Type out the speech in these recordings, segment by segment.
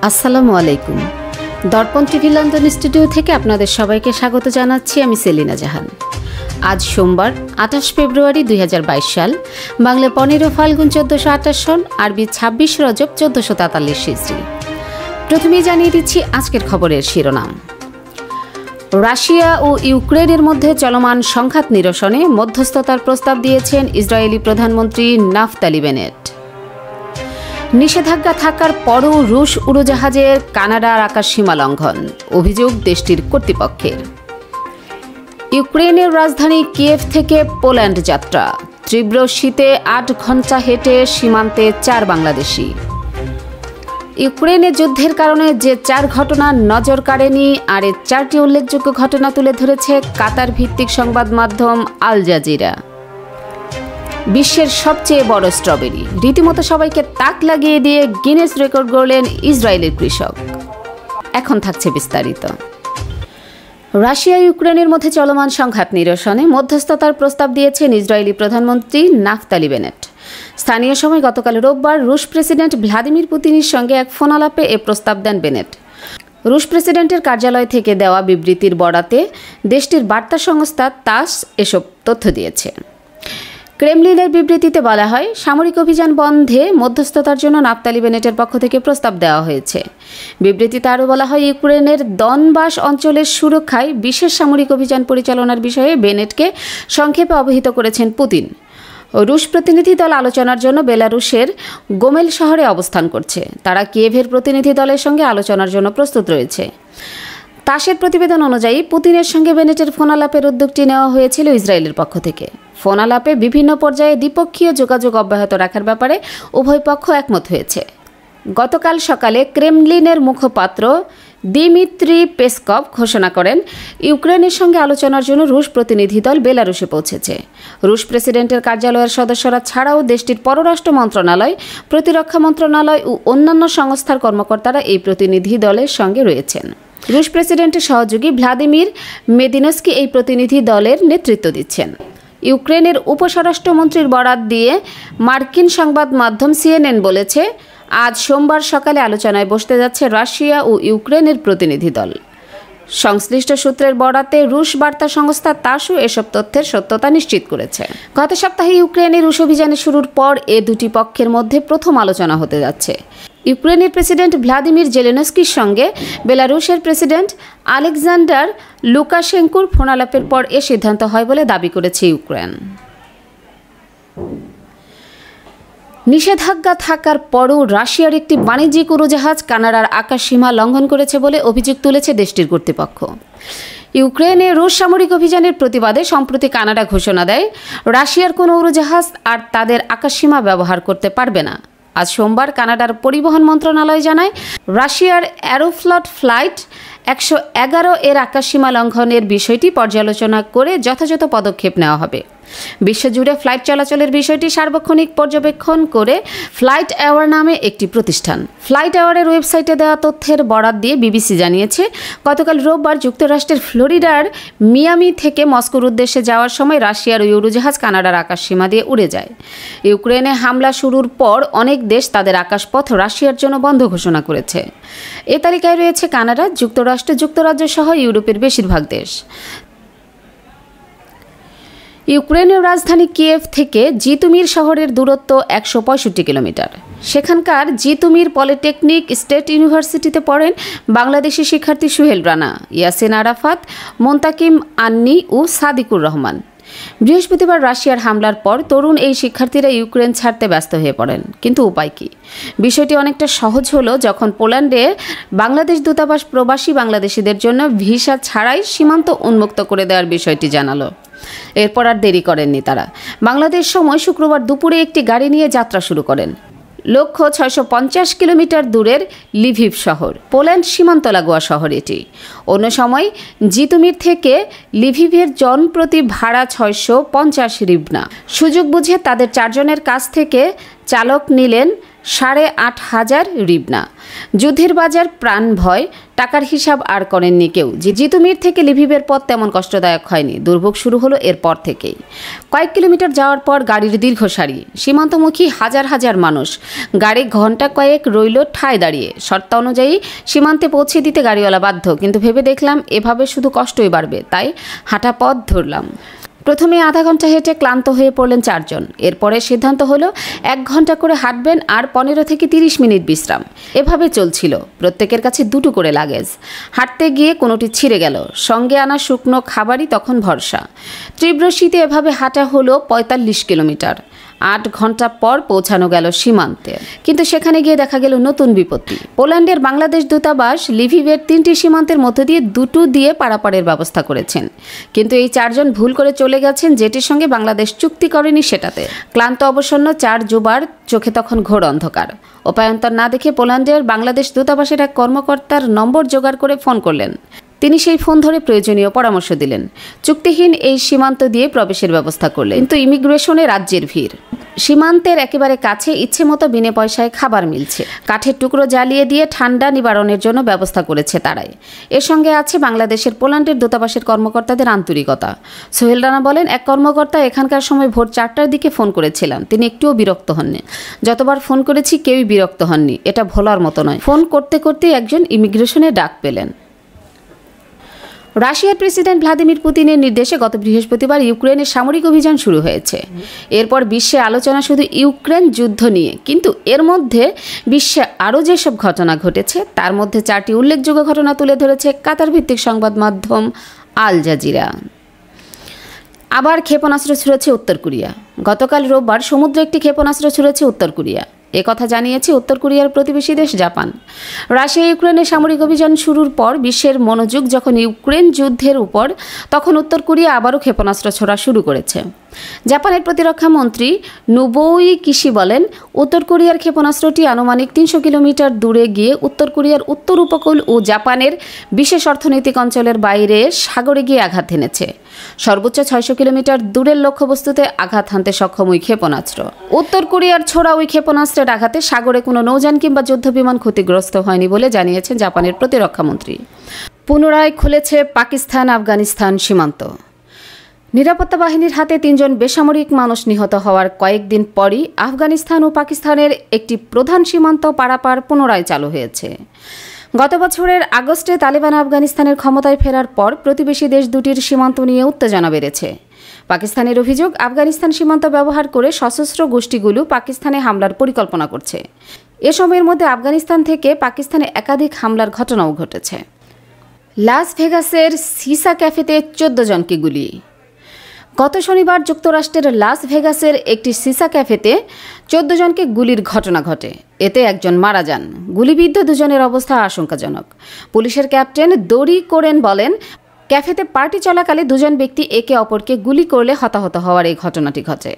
আসসালামু আলাইকুম। দর্পণ TV London studio থেকে আপনাদের সবাইকে স্বাগত জানাচ্ছি। আমি সেলিনা জাহান। আজ সোমবার 28 ফেব্রুয়ারি 2022 সাল, বাংলা 15 ফাল্গুন 1428 সন, আরবি 26 রজব 1443 হিজরি। প্রথমেই জানিয়ে দিচ্ছি আজকের খবরের শিরোনাম। রাশিয়া ও ইউক্রেনের মধ্যে চলমান সংঘাত নিরসনে মধ্যস্থতার প্রস্তাব দিয়েছেন ইসরায়েলি প্রধানমন্ত্রী নাফতালি বেনেট। নিষেধাজ্ঞা থাকার পরও রুশ উড়োজাহাজের কানাডার আকাশসীমা লঙ্ঘন, অভিযোগ দেশটির কর্তৃপক্ষের। ইউক্রেনের রাজধানী কিয়েভ থেকে পোল্যান্ড যাত্রা, তীব্র শীতে 8 ঘণ্টা হেঁটে সীমান্তে 4 বাংলাদেশি। ইউক্রেনের যুদ্ধের কারণে যে 4 ঘটনা নজর কাড়েনি, আর এর 4টি উল্লেখযোগ্য ঘটনা তুলে ধরেছে কাতার ভিত্তিক সংবাদ মাধ্যম আল জাজিরা। বিশ্বের সবচেয়ে বড় স্ট্রবেরি, রীতিমতো সবাইকে তাক লাগিয়ে দিয়ে গিনেস রেকর্ড গড়লেন ইসরায়েলের কৃষক। এখন থাকছে বিস্তারিত। রাশিয়া ইউক্রেনের মধ্যে চলমান সংঘাত নিরসনে মধ্যস্থতার প্রস্তাব দিয়েছেন ইসরায়েলি প্রধানমন্ত্রী নাফতালি বেনেট। স্থানীয় সময় গতকাল রোববার রুশ প্রেসিডেন্ট ভ্লাদিমির পুতিনের সঙ্গে এক ফোন আলাপে এ প্রস্তাব দেন বেনেট। রুশ প্রেসিডেন্টের কার্যালয় থেকে দেওয়া বিবৃতির বরাতে দেশটির বার্তা সংস্থা তাস এসব তথ্য দিয়েছে। ক্রেমলিনের বিবৃতিতে বলা হয়, সামরিক অভিযান বন্ধে মধ্যস্থতার জন্য নাফতালি বেনেটের পক্ষ থেকে প্রস্তাব দেওয়া হয়েছে। বিবৃতিতে আরও বলা হয়, ইউক্রেনের দনবাস অঞ্চলের সুরক্ষায় বিশেষ সামরিক অভিযান পরিচালনার বিষয়ে বেনেটকে সংক্ষেপে অবহিত করেছেন পুতিন। রুশ প্রতিনিধি দল আলোচনার জন্য বেলারুশের গোমেল শহরে অবস্থান করছে। তারা কিয়েভের প্রতিনিধি দলের সঙ্গে আলোচনার জন্য প্রস্তুত রয়েছে। তাসের প্রতিবেদন অনুযায়ী পুতিনের সঙ্গে বেনেটের ফোন আলাপের উদ্যোগটি নেওয়া হয়েছিল ইসরায়েলের পক্ষ থেকে। ফোন আলাপে বিভিন্ন পর্যায়ে দ্বিপক্ষীয় যোগাযোগ অব্যাহত রাখার ব্যাপারে উভয় পক্ষ একমত হয়েছে। গতকাল সকালে ক্রেমলিনের মুখপাত্র দিমিত্রি পেসকভ ঘোষণা করেন, ইউক্রেনের সঙ্গে আলোচনার জন্য রুশ প্রতিনিধি দল বেলারুশে পৌঁছেছে। রুশ প্রেসিডেন্টের কার্যালয়ের সদস্যরা ছাড়াও দেশটির পররাষ্ট্র মন্ত্রণালয়, প্রতিরক্ষা মন্ত্রণালয় ও অন্যান্য সংস্থার কর্মকর্তারা এই প্রতিনিধি দলের সঙ্গে রয়েছেন। রুশ প্রেসিডেন্টের সহযোগী ভ্লাদিমির মেদিনস্কি এই প্রতিনিধি দলের নেতৃত্ব দিচ্ছেন। ইউক্রেনের উপস্বরাষ্ট্রমন্ত্রীর বরাত দিয়ে মার্কিন সংবাদ মাধ্যম সিএনএন বলেছে, আজ সোমবার সকালে আলোচনায় বসতে যাচ্ছে রাশিয়া ও ইউক্রেনের প্রতিনিধি দল। সংশ্লিষ্ট সূত্রের বরাতে রুশ বার্তা সংস্থা তাসও এসব তথ্যের সত্যতা নিশ্চিত করেছে। গত সপ্তাহে ইউক্রেনের রুশ অভিযানে শুরুর পর এ দুটি পক্ষের মধ্যে প্রথম আলোচনা হতে যাচ্ছে। ইউক্রেনের প্রেসিডেন্ট ভ্লাদিমির জেলেনস্কির সঙ্গে বেলারুশের প্রেসিডেন্ট আলেকজান্ডার লুকাশেঙ্কোর ফোনালাপের পর এ সিদ্ধান্ত হয় বলে দাবি করেছে ইউক্রেন। নিষেধাজ্ঞা থাকার পরও রাশিয়ার একটি বাণিজ্যিক উড়োজাহাজ কানাডার আকাশসীমা লঙ্ঘন করেছে বলে অভিযোগ তুলেছে দেশটির কর্তৃপক্ষ। ইউক্রেনে রুশ সামরিক অভিযানের প্রতিবাদে সম্প্রতি কানাডা ঘোষণা দেয়, রাশিয়ার কোনো উড়োজাহাজ আর তাদের আকাশসীমা ব্যবহার করতে পারবে না। আজ সোমবার কানাডার পরিবহন মন্ত্রণালয় জানায়, রাশিয়ার অ্যারোফ্লট ফ্লাইট 111 এর আকাশসীমা লঙ্ঘনের বিষয়টি পর্যালোচনা করে যথাযথ পদক্ষেপ নেওয়া হবে। বিশ্বজুড়ে ফ্লাইট চলাচলের বিষয়টি সার্বক্ষণিক পর্যবেক্ষণ করে ফ্লাইট অ্যাওয়ার নামে একটি প্রতিষ্ঠান। ফ্লাইট অ্যাওয়ারের ওয়েবসাইটে দেওয়া তথ্যের বরাত দিয়ে বিবিসি জানিয়েছে, গতকাল রোববার যুক্তরাষ্ট্রের ফ্লোরিডার মিয়ামি থেকে মস্কোর উদ্দেশ্যে যাওয়ার সময় রাশিয়ার ওই উড়োজাহাজ কানাডার আকাশসীমা দিয়ে উড়ে যায়। ইউক্রেনে হামলা শুরুর পর অনেক দেশ তাদের আকাশপথ রাশিয়ার জন্য বন্ধ ঘোষণা করেছে। এ তালিকায় রয়েছে কানাডা, যুক্তরাষ্ট্র, যুক্তরাজ্য সহ ইউরোপের বেশিরভাগ দেশ। ইউক্রেনের রাজধানী কিয়েভ থেকে জিতুমির শহরের দূরত্ব 165 কিলোমিটার। সেখানকার জিতুমির পলিটেকনিক স্টেট ইউনিভার্সিটিতে পড়েন বাংলাদেশি শিক্ষার্থী সুহেল রানা, ইয়াসিন আরাফাত, মোন্তাকিম আন্নি ও সাদিকুর রহমান। বৃহস্পতিবার রাশিয়ার হামলার পর তরুণ এই শিক্ষার্থীরা ইউক্রেন ছাড়তে ব্যস্ত হয়ে পড়েন। কিন্তু উপায় কি? বিষয়টি অনেকটা সহজ হলো যখন পোল্যান্ডে বাংলাদেশ দূতাবাস প্রবাসী বাংলাদেশিদের জন্য ভিসা ছাড়াই সীমান্ত উন্মুক্ত করে দেওয়ার বিষয়টি জানালো। এরপর আর দেরি করেননি তারা। বাংলাদেশ সময় শুক্রবার দুপুরে একটি গাড়ি নিয়ে যাত্রা শুরু করেন। লক্ষ্য 650 কিলোমিটার দূরের লিভিভ শহর, পোল্যান্ড সীমান্ত লাগোয়া শহর এটি। অন্য সময় জিতুমির থেকে লিভিভের জনপ্রতি ভাড়া 650 রিবনা। সুযোগ বুঝে তাদের 4 জনের কাছ থেকে চালক নিলেন 8,500 রিবনা। যুদ্ধের বাজার, প্রাণ ভয়, টাকার হিসাব আর করেননি কেউ। জিতুমির থেকে লিভিভের পথ তেমন কষ্টদায়ক হয়নি। দুর্ভোগ শুরু হলো এরপর থেকেই। কয়েক কিলোমিটার যাওয়ার পর গাড়ির দীর্ঘ সারি, সীমান্তমুখী হাজার হাজার মানুষ। গাড়ি ঘন্টা কয়েক রইল ঠায় দাঁড়িয়ে। শর্ত অনুযায়ী সীমান্তে পৌঁছে দিতে গাড়িওয়ালা বাধ্য, কিন্তু ভেবে দেখলাম এভাবে শুধু কষ্টই বাড়বে, তাই হাঁটা পথ ধরলাম। প্রথমে আধা ঘন্টা হেঁটে ক্লান্ত হয়ে পড়লেন 4 জন। এরপরে সিদ্ধান্ত হলো 1 ঘন্টা করে হাঁটবেন আর 15 থেকে 30 মিনিট বিশ্রাম। এভাবে চলছিল। প্রত্যেকের কাছে 2টো করে লাগেজ। হাঁটতে গিয়ে কোনোটি ছিঁড়ে গেল। সঙ্গে আনা শুকনো খাবারই তখন ভরসা। তীব্র শীতে এভাবে হাঁটা হলো 45 কিলোমিটার। 8 ঘন্টা পর পৌঁছানো গেল সীমান্তে, কিন্তু সেখানে গিয়ে দেখা গেল নতুন বিপত্তি। পোল্যান্ডের বাংলাদেশ দূতাবাস লিভিভের 3টি সীমান্তের মধ্য দিয়ে 2টো দিয়ে পারাপারের ব্যবস্থা করেছেন, কিন্তু এই 4 জন ভুল করে চলে গেছেন যেটির সঙ্গে বাংলাদেশ চুক্তি করেনি সেটাতে। ক্লান্ত অবসন্ন 4 যুবার চোখে তখন ঘোর অন্ধকার। উপায়ন্তর না দেখে পোল্যান্ডের বাংলাদেশ দূতাবাসের এক কর্মকর্তার নম্বর জোগাড় করে ফোন করলেন। তিনি সেই ফোন ধরে প্রয়োজনীয় পরামর্শ দিলেন। চুক্তিহীন এই সীমান্ত দিয়ে প্রবেশের ব্যবস্থা করলেন, কিন্তু ইমিগ্রেশনে রাজ্যের ভিড়। সীমান্তের একেবারে কাছে ইচ্ছে মতো বিনে পয়সায় খাবার মিলছে। কাঠের টুকরো জ্বালিয়ে দিয়ে ঠান্ডা নিবারণের জন্য ব্যবস্থা করেছে তারাই। এর সঙ্গে আছে বাংলাদেশের পোল্যান্ডের দূতাবাসের কর্মকর্তাদের আন্তরিকতা। সোহেল রানা বলেন, এক কর্মকর্তা এখানকার সময় ভোর 4টার দিকে ফোন করেছিলাম, তিনি একটুও বিরক্ত হননি। যতবার ফোন করেছি কেউই বিরক্ত হননি। এটা ভোলার মতো নয়। ফোন করতে করতে একজন ইমিগ্রেশনে ডাক পেলেন। রাশিয়ার প্রেসিডেন্ট ভ্লাদিমির পুতিনের নির্দেশে গত বৃহস্পতিবার ইউক্রেনের সামরিক অভিযান শুরু হয়েছে। এরপর বিশ্বে আলোচনা শুধু ইউক্রেন যুদ্ধ নিয়ে, কিন্তু এর মধ্যে বিশ্বে আরও যেসব ঘটনা ঘটেছে তার মধ্যে 4টি উল্লেখযোগ্য ঘটনা তুলে ধরেছে কাতার ভিত্তিক সংবাদ মাধ্যম আল জাজিরা। আবার ক্ষেপণাস্ত্র ছুড়েছে উত্তর কোরিয়া। গতকাল রোববার সমুদ্রে একটি ক্ষেপণাস্ত্র ছুড়েছে উত্তর কোরিয়া। একথা জানিয়েছে উত্তর কোরিয়ার প্রতিবেশী দেশ জাপান। রাশিয়া ইউক্রেনের সামরিক অভিযান শুরুর পর বিশ্বের মনোযোগ যখন ইউক্রেন যুদ্ধের উপর, তখন উত্তর কোরিয়া আবারও ক্ষেপণাস্ত্র ছোড়া শুরু করেছে। জাপানের প্রতিরক্ষা মন্ত্রী নোবুই কিশি বলেন, উত্তর কোরিয়ার ক্ষেপণাস্ত্রটি আনুমানিক 300 কিলোমিটার দূরে গিয়ে উত্তর কোরিয়ার উত্তর উপকূল ও জাপানের বিশেষ অর্থনৈতিক অঞ্চলের বাইরে সাগরে গিয়ে আঘাত হেনেছে। সর্বোচ্চ 600 কিলোমিটার দূরের লক্ষ্যবস্তুতে আঘাত হানতে সক্ষম ওই ক্ষেপণাস্ত্র। উত্তর কোরিয়ার ছোড়া ওই ক্ষেপণাস্ত্রের আঘাতে সাগরে কোনো নৌযান কিংবা যুদ্ধবিমান ক্ষতিগ্রস্ত হয়নি বলে জানিয়েছেন জাপানের প্রতিরক্ষা মন্ত্রী। পুনরায় খুলেছে পাকিস্তান আফগানিস্তান সীমান্ত। নিরাপত্তা বাহিনীর হাতে 3 জন বেসামরিক মানুষ নিহত হওয়ার কয়েকদিন পরই আফগানিস্তান ও পাকিস্তানের একটি প্রধান সীমান্ত পারাপার পুনরায় চালু হয়েছে। গত বছরের আগস্টে তালেবান আফগানিস্তানের ক্ষমতায় ফেরার পর প্রতিবেশী দেশ দুটির সীমান্ত নিয়ে উত্তেজনা বেড়েছে। পাকিস্তানের অভিযোগ, আফগানিস্তান সীমান্ত ব্যবহার করে সশস্ত্র গোষ্ঠীগুলো পাকিস্তানে হামলার পরিকল্পনা করছে। এ সময়ের মধ্যে আফগানিস্তান থেকে পাকিস্তানে একাধিক হামলার ঘটনাও ঘটেছে। লাস ভেগাসের সিসা ক্যাফেতে 14 জনকে গুলি। গত শনিবার যুক্তরাষ্ট্রের লাস ভেগাসের একটি সিসা ক্যাফেতে 14 জনকে গুলির ঘটনা ঘটে। এতে একজন মারা যান। গুলিবিদ্ধ 2 জনের অবস্থা আশঙ্কাজনক। পুলিশের ক্যাপ্টেন দোরি কোরেন বলেন, ক্যাফেতে পার্টি চলাকালে 2 জন ব্যক্তি একে অপরকে গুলি করলে হতাহত হওয়ার এই ঘটনাটি ঘটে।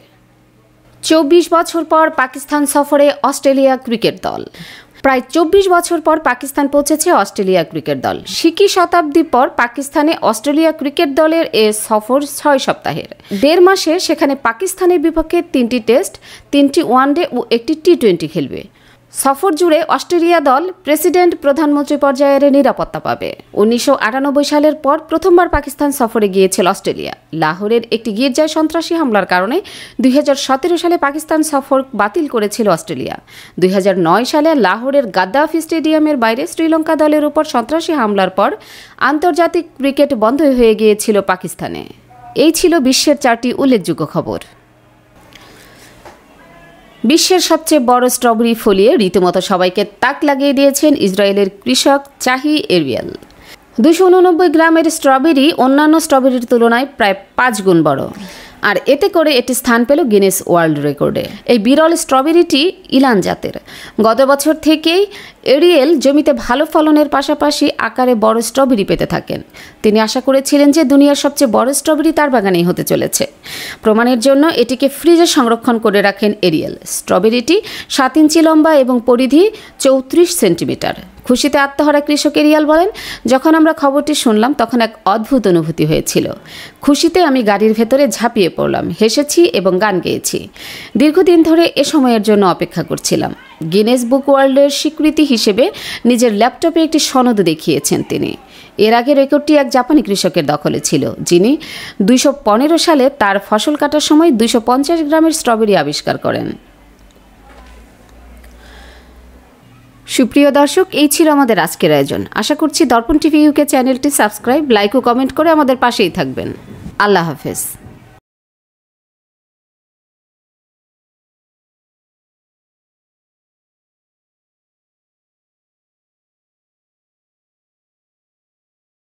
24 বছর পর পাকিস্তান সফরে অস্ট্রেলিয়া ক্রিকেট দল। প্রায় 24 বছর পর পাকিস্তান পৌঁছেছে অস্ট্রেলিয়া ক্রিকেট দল। সিকি শতাব্দী পর পাকিস্তানে অস্ট্রেলিয়া ক্রিকেট দলের এ সফর 6 সপ্তাহের। 1.5 মাসে সেখানে পাকিস্তানের বিপক্ষে 3টি টেস্ট, 3টি ওয়ানডে ও 1টি টি20 খেলবে। সফর জুড়ে অস্ট্রেলিয়া দল প্রেসিডেন্ট প্রধানমন্ত্রী পর্যায়ের নিরাপত্তা পাবে। 1998 সালের পর প্রথমবার পাকিস্তান সফরে গিয়েছিল অস্ট্রেলিয়া। লাহোরের একটি গির্জায় সন্ত্রাসী হামলার কারণে 2017 সালে পাকিস্তান সফর বাতিল করেছিল অস্ট্রেলিয়া। 2009 সালে লাহোরের গাদ্দাফি স্টেডিয়ামের বাইরে শ্রীলঙ্কা দলের উপর সন্ত্রাসী হামলার পর আন্তর্জাতিক ক্রিকেট বন্ধ হয়ে গিয়েছিল পাকিস্তানে। এই ছিল বিশ্বের 4টি উল্লেখযোগ্য খবর। বিশ্বের সবচেয়ে বড় স্ট্রবেরি ফলিয়ে রীতিমতো সবাইকে তাক লাগিয়ে দিয়েছেন ইসরায়েলের কৃষক চাহি এরিয়েল। 289 গ্রামের স্ট্রবেরি অন্যান্য স্ট্রবেরির তুলনায় প্রায় 5 গুণ বড়, আর এতে করে এটি স্থান পেল গিনেস ওয়ার্ল্ড রেকর্ডে। এই বিরল স্ট্রবেরিটি ইলান জাতের। গত বছর থেকেই এরিয়েল জমিতে ভালো ফলনের পাশাপাশি আকারে বড় স্ট্রবেরি পেতে থাকেন। তিনি আশা করেছিলেন যে দুনিয়ার সবচেয়ে বড় স্ট্রবেরি তার বাগানেই হতে চলেছে। প্রমাণের জন্য এটিকে ফ্রিজে সংরক্ষণ করে রাখেন এরিয়েল। স্ট্রবেরিটি 7 ইঞ্চি লম্বা এবং পরিধি 34 সেন্টিমিটার। খুশিতে আত্মহারা কৃষক এরিয়াল বলেন, যখন আমরা খবরটি শুনলাম তখন এক অদ্ভুত অনুভূতি হয়েছিল। খুশিতে আমি গাড়ির ভেতরে ঝাঁপিয়ে পড়লাম, হেসেছি এবং গান গেয়েছি। দীর্ঘদিন ধরে এ সময়ের জন্য অপেক্ষা করছিলাম। গিনেস বুক ওয়ার্ল্ডের স্বীকৃতি হিসেবে নিজের ল্যাপটপে একটি সনদ দেখিয়েছেন তিনি। এর আগে রেকর্ডটি এক জাপানি কৃষকের দখলে ছিল, যিনি ২০১৫ সালে তার ফসল কাটার সময় ২৫০ গ্রামের স্ট্রবেরি আবিষ্কার করেন। সুপ্রিয় দর্শক, এই ছিল আমাদের আজকের আয়োজন। আশা করছি দর্পণ টিভি ইউকে চ্যানেলটি সাবস্ক্রাইব, লাইক ও কমেন্ট করে আমাদের পাশেই থাকবেন। আল্লাহ হাফেজ।